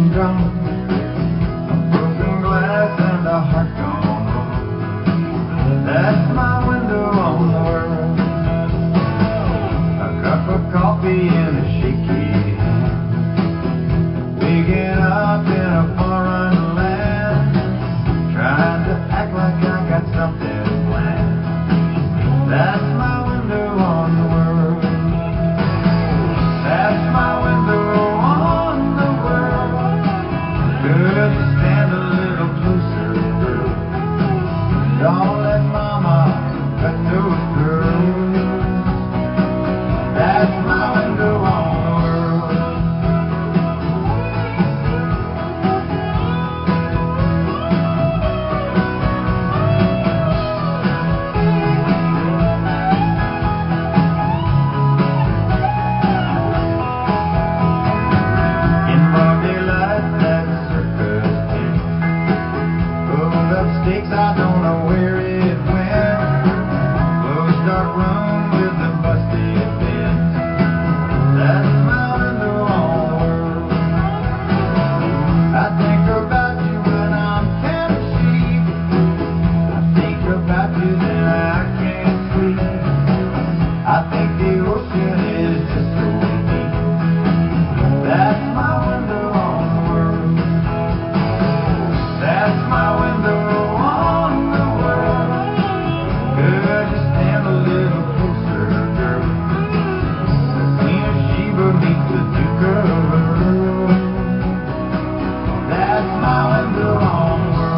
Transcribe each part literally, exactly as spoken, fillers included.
and drum, a broken glass and a heart gone wrong. That's my window on the world. A cup of coffee in a shaky hand, waking up in a foreign land, trying to act like I got something planned. That's my window on the world. That's my window on the world. Could you stand a little closer, girl? Don't let mama cut those curls. That's my window on the world. In broad daylight, that circus tent pulled up stakes, I don't know where it went. Closed dark room with a busted bed. That's my window on the world. I think about you when I'm Tennessee. I think about you then I can't sleep. I think the ocean is just so deep. That's my window on the world. That's my window on the world. Could you stand a little closer, girl? The Queen of Sheba meets the Duke of Earl. That's my window on the world.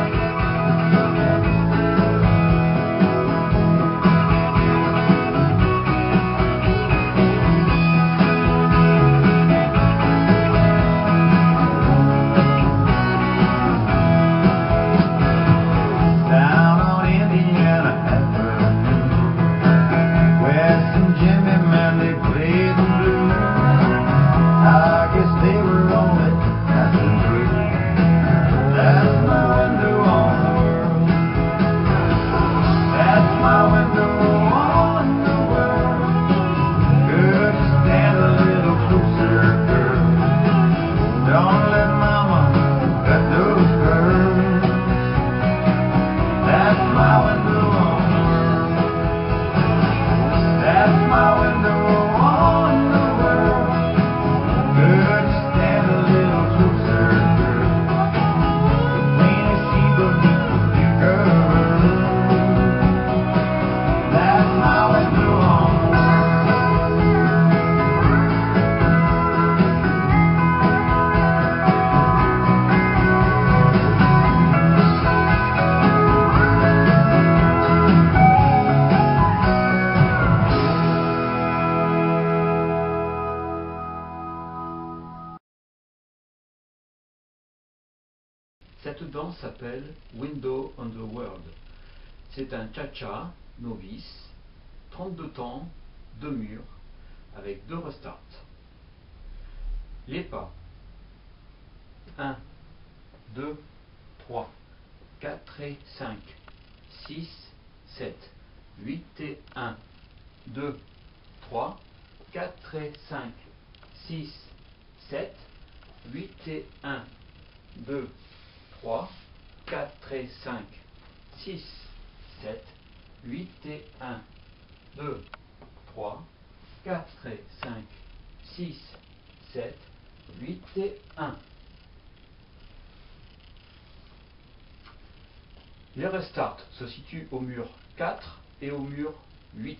Down on Indiana Avenue, Wes and Jimmy, man, they played the blues. I guess they were only passing through. That's my window on the world. That's my window on the world. Could you stand a little closer, girl? Don't let mama cut those curls. That's my window on the world. That's my window on the world. Could you stand a little closer, girl? The Queen of Sheba meets the Duke of Earl. That's my window on the world. Cette danse s'appelle Window on the World. C'est un cha-cha novice, trente-deux temps, deux murs, avec deux restarts. Les pas un, deux, trois, quatre et cinq, six, sept, huit et un, deux, trois, quatre et cinq, six, sept, huit et un, deux, trois, quatre et cinq, six, sept, huit et un, deux, trois, quatre et cinq, six, sept, huit et un. Les restarts se situent au mur quatre et au mur huit.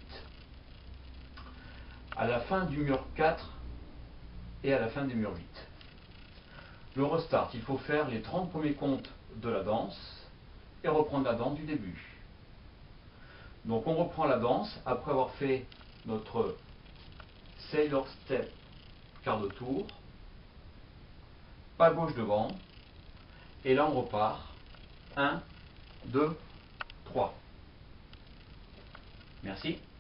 À la fin du mur quatre et à la fin du mur huit. Le restart, il faut faire les trente premiers comptes de la danse et reprendre la danse du début. Donc on reprend la danse après avoir fait notre Sailor Step quart de tour, pas gauche devant, et là on repart. un, deux, trois. Merci.